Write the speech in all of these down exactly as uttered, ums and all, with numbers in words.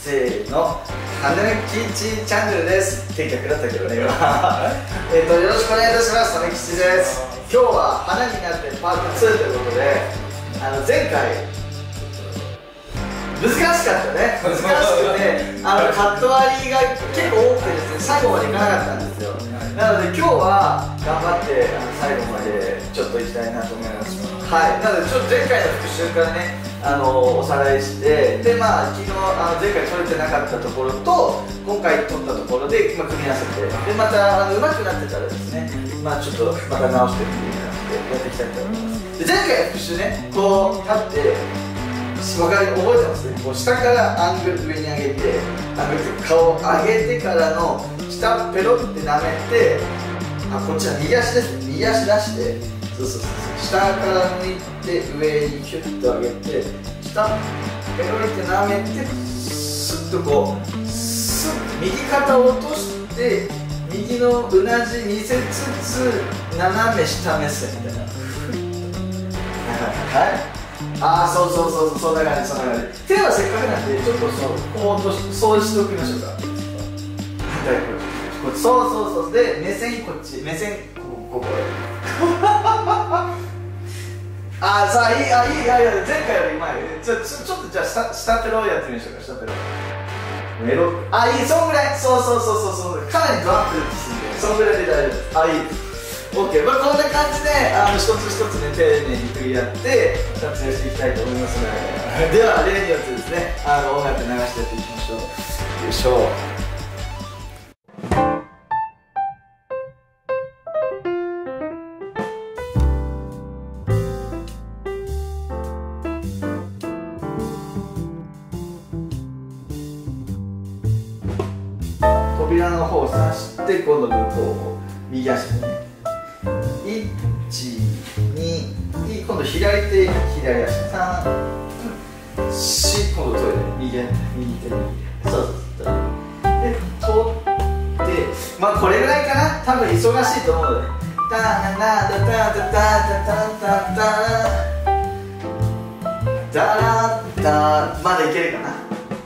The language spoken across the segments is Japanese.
せーの、はぬきちチャンネルです。結局だったけどね、今えっと、よろしくお願いいたします。はぬきちです。今日は花になってパートツーということで、あの前回難しかったね。難しくて、あのカット割りが結構多くてですね、最後までいかなかったんですよ。なので今日は頑張ってあの最後までちょっといきたいなと思います。はい。なのでちょっと前回の復習からね、あのおさらいして、でまあ昨日あの前回撮れてなかったところと今回撮ったところで、まあ、組み合わせて、でまたあの上手くなってたらですね、まあちょっとまた直してみていただいてやっていきたいと思います。で前回の復習ね、こう立って。分かり覚えてますね。こう下からアングル上に上げて、アングルって顔を上げてからの下ペロって舐めて、あこっちは右足ですね。右足出して、そうそうそうそう、下から抜いて上にキュッと上げて、下ペロって舐めて、スッとこうスッ右肩を落として右のうなじ見せつつ斜め下目線みたいな。はい。ああ、そうそうそうそう、そんな感じ、そんな感じ。手はせっかくなんで、ちょっとそう、こうとし、そうしておきましょうか。反対こっち、そうそうそう、で、目線こっち、目線、ここ、ここへ。ああ、さあ、いい、あ、いい、いやいや、前回より前、ちょ、ちょ、ちょっとじゃあ、下、下ペロやってみましょうか、下ペロ。メロ、あ、いい、そんぐらい、そうそうそうそう、そう、かなりドアップするんで、そんぐらいで大丈夫です。あ、いい。オーケー、まあこんな感じであの一つ一つね丁寧に振り合って撮影していきたいと思いますので、では例によってですね、あの音楽流してやっていきましょう。よいしょ。扉の方を刺して今度向こうを右足もねいち、に、今度左手、左足、さん、よん、今度トイレ、右手、右手、そうそうそう。で、取って、まあこれぐらいかな、多分忙しいと思うので、タタタタタタタタタタタタまでいけるかな。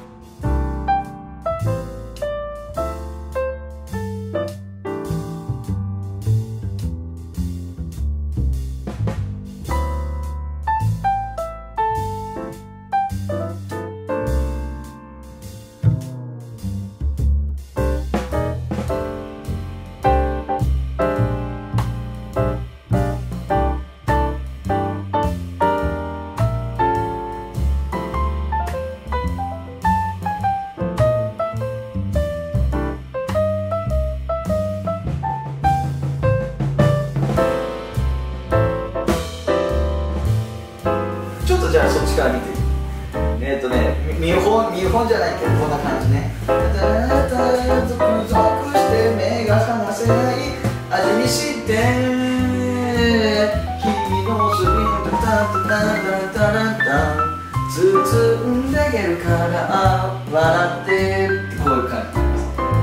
じゃあそっちから見ていく。えっとね、見本、見本じゃないけどこんな感じね。ゾクゾクして目が離せない味見して君のスリンタタタタタタタ包んであげるから笑ってってこういう感じ。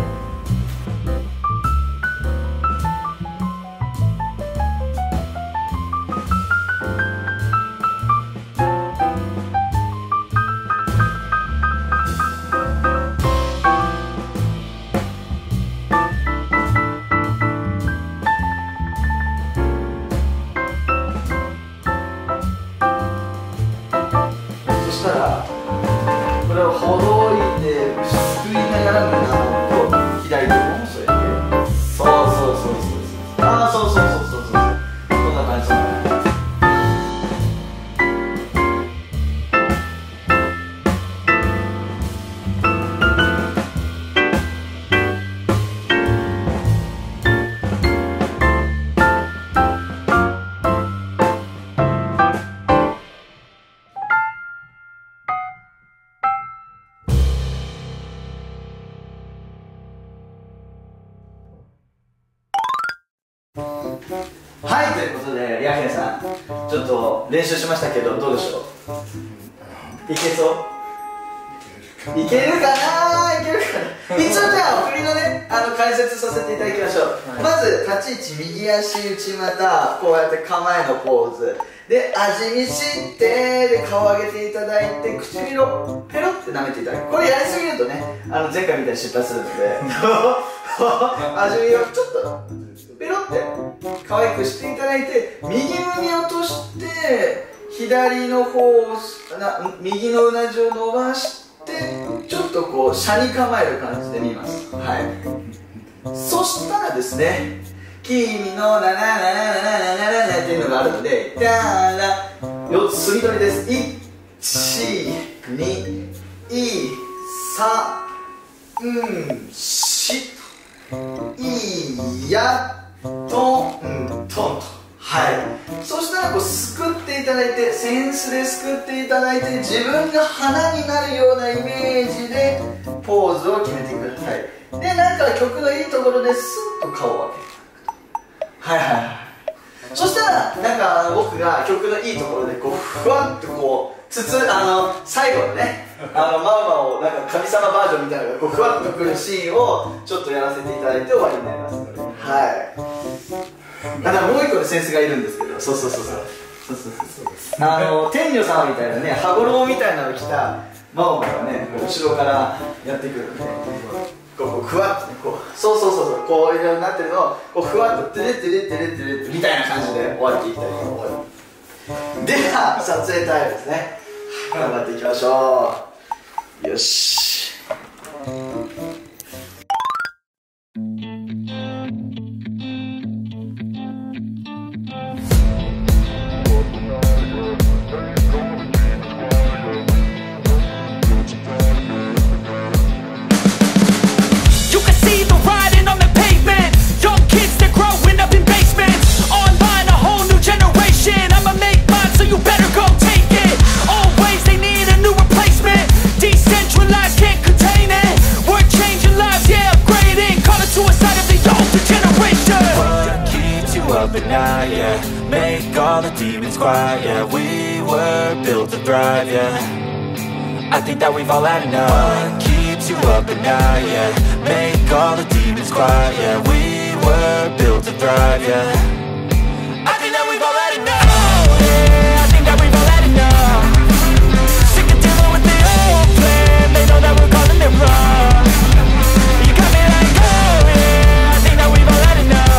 これをほどいてすくいながら胸を左手も添えて、そうそうそうそうそう、ああそうそうそうそうそう、こんな感じ。はい、ということで、ヤヘイさん、ちょっと練習しましたけど、どうでしょう。いけそういけるかな、いけるかな。一応じゃあ振りのね、あの解説させていただきましょう。はい、まず立ち位置、右足内股、こうやって構えのポーズで、味見してで顔上げていただいて、唇をペロッって舐めていただく。これやりすぎるとね、あの前回みたいに失敗するので味見をちょっとペロって可愛くしていただいて、右耳を落として左の方をな右のうなじを伸ばしてちょっとこう車に構える感じで見ます。はい、そしたらですね、君のナナナナナナナナっていうのがあるので、ダーラよっつ墨取りです。いち、に、さん、し、いや、とん、とんと。はい。そしたらこうすくっていただいて、センスですくっていただいて、自分が花になるようなイメージでポーズを決めてください。で、なんか曲のいいところでスッと顔を開けて。はいはいはい。そしたらなんか僕が曲のいいところでこうふわっとこうつつあの最後のね、あのマウマをなんか神様バージョンみたいなのがこうふわっとくるシーンをちょっとやらせていただいて終わりになりますので、はい。だからもう一個のセンスがいるんですけど、そうそうそうそうそうそうそう、あの天女様みたいなね、羽衣みたいなの着たマウマがね後ろからやってくるんで、こうふわっとね、こうそうそうそうそう、こういうようになってるのをこうふわっとテレテレテレテレテみたいな感じで終わっていきたいと思います。では撮影タイムですね、頑張っていきましょう。よし、 Make all the demons quiet, yeah. We were built to thrive, yeah. I think that we've all had enough. What keeps you up at night, yeah. Make all the demons quiet, yeah. We were built to thrive, yeah. I think that we've all had enough, yeah. I think that we've all had enough. Sick of dealing with the old plan. They know that we're calling it wrong. You got me like, oh yeah. I think that we've all had enough.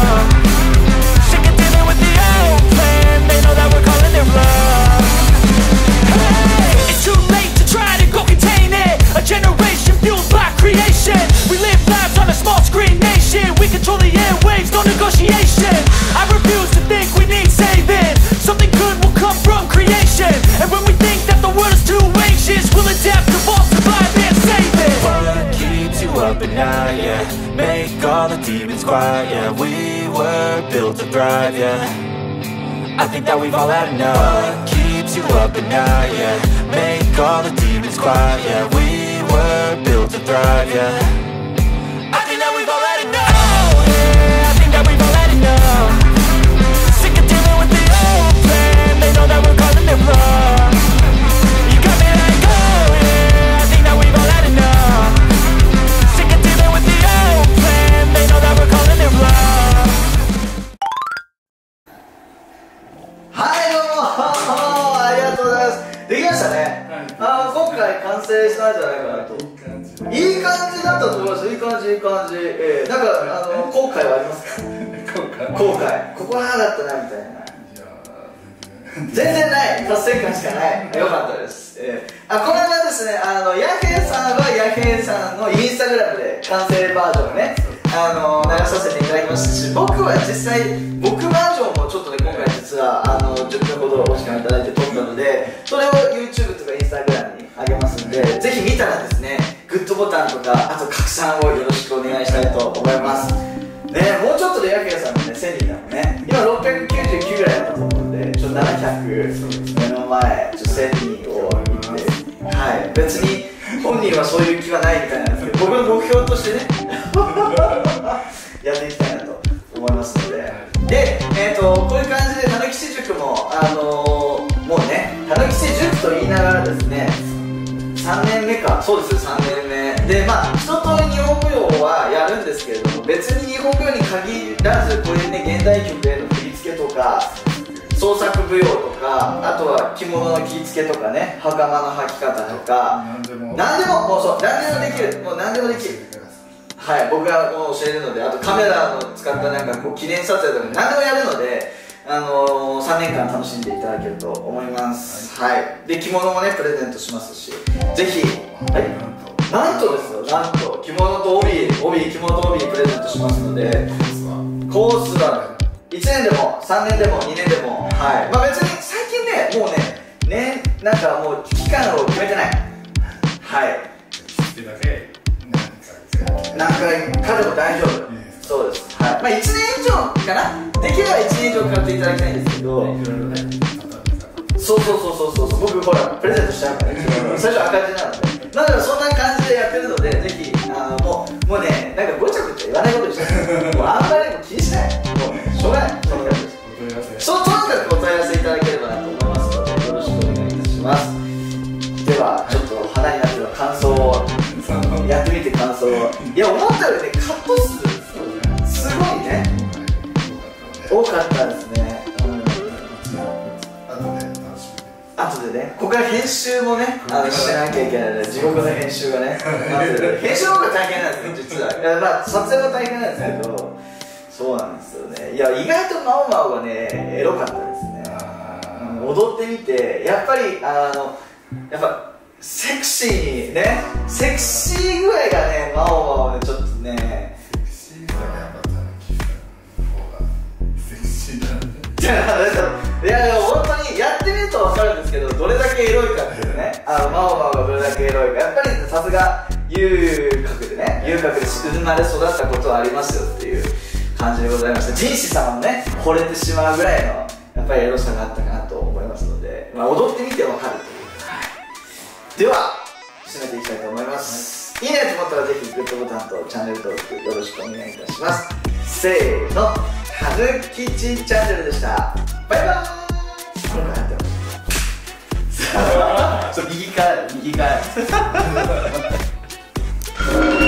It's too late to try to go contain it. A generation fueled by creation. We live lives on a small screen nation. We control the airwaves, no negotiation. I refuse to think we need saving. Something good will come from creation. And when we think that the world is too anxious, we'll adapt, evolve, survive and save it. What keeps you up at night, yeah. Make all the demons quiet, yeah. We were built to thrive, yeah. I think that we've all had enough. What keeps you up at night, yeah. Make all the demons quiet, yeah. We were built to thrive, yeah. I think that we've all had enough, yeah. I think that we've all had enough. Sick of dealing with the old plan. They know that we're calling it wrong. You got me like, oh yeah. I think that we've all had enough. Sick of dealing with the old plan. They know that we're calling it wrong. はいどうもありがとうございます。できましたね。あ今回完成したんじゃないかなと。いい感じだったと思います。いい感じいい感じ、えー、なんかあの後悔はありますか？後悔ここはああだったなみたいな。全然ない、達成感しかない。よかったです、えー、あこの間ですね、あのヤヘイさんはヤヘイさんのインスタグラムで完成バージョンをねあの流させていただきましたし、僕は実際僕バージョンもちょっとね今回実はあのじゅっぷんほどお時間いただいて撮ったので、それを YouTube とか Instagram に上げますんで、ぜひ見たらですねグッドボタンとかあと拡散をよろしくお願いしたいと思いますね。もうちょっとでヤケヤさんのねせんにんだもんね。今ろっぴゃくきゅうじゅうきゅうぐらいだったと思うんで、ちょっとななひゃく目の前ちょっとせんにんを見て、はい、別に本人はそういう気はないみたいなんですけど、僕の目標としてねやっていきたいなと思いますので、で、えー、とこういう感じでたぬきち塾も、あのー、もうねたぬきち塾と言いながらですねさんねんめか、そうですさんねんめで、まあ一通り日本舞踊はやるんですけれども、別に日本舞踊に限らずこういうね現代曲への振り付けとか創作舞踊とか、あとは着物の着付けとかね、袴の履き方とか、何でも何でももうそう何でもできる、もう何でもできる。はい、僕がもう教えるので、あとカメラの使ったなんかこう記念撮影とか何でもやるので、あのー、さんねんかん楽しんでいただけると思います。はい、で着物もねプレゼントしますし、ぜひ、はい、なんとですよ、なんと着物と帯、帯着物と帯プレゼントしますので、コースはいちねんでもさんねんでもにねんでも、はい、まあ別に最近ね、もうね、ね、なんかもう期間を決めてない。はい。何回かでも大丈夫。そうです。はい。まあいちねん以上かな。できればいちねん以上買っていただきたいんですけど。そうそうそうそうそう。僕ほらプレゼントしちゃうからね。最初赤字なので。だからそんな感じでやってるので、ぜひあのもうもうね、なんかごちゃごちゃ言わないことにして。もうあんまりも気にしない。もうね、しょうがない。そんな感じです。そう、とにかくお問い合わせいただければなと思いますので、よろしくお願いいたします。ではちょっと花になっての感想をやってみて感想を。いや思ったよりねカット数すごいね多かったですね。あとでね、ここから編集もねあのしなきゃいけないので、地獄の編集がね編集の方が大変なんですね実は。いやまあ撮影は大変なんですけど、そうなんですよね。いや意外とマオマオがねエロかったですね。踊ってみてやっぱりあのやっぱセクシーにね、セクシー具合がね、マオマオでちょっとね、セクシー具合がやっぱセクシーだね。いやいや本当にやってみると分かるんですけど、どれだけエロいかっていうね、あのマオマオがどれだけエロいか、やっぱりさすが遊郭でね、遊郭で生まれ育ったことはありますよっていう感じでございました。ジンシ様もね惚れてしまうぐらいのやっぱりエロさがあったかなと思いますので、まあ、踊ってみて分かるという。では締めていきたいと思います。はい、いいねと思ったらぜひグッドボタンとチャンネル登録よろしくお願いいたします。せーの、はぬきちチャンネルでした。バイバーイ。これからやってます。そう右から右から